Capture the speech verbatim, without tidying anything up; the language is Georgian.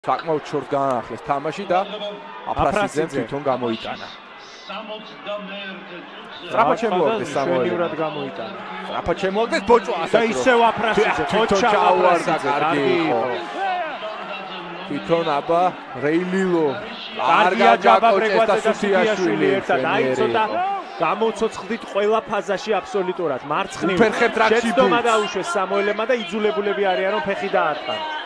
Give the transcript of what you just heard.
საკმაოდ შორს განაახლეს თამაში და აფრასიძემ თვითონ გამოიტანა. Strapa შემოაგდეს სამოელურად გამოიტანა. Strapa შემოაგდეს ბოჭო ასე. და ისევ აფრასიძე თვითონ ჩაუვარდა კარგი იყო. თვითონ აბა რეილილო. კარგია ჯაბა ბრეგვაძე და სუტიაშვილი ერთად აიცოდა. გამოცოცხლდით ყველა ფაზაში აბსოლუტურად მარცხნივ. უფერხებთ რაც შეცდომა დაუშვეს სამოელებმა და იძულებულები არიან რომ ფეხი დაარტყან.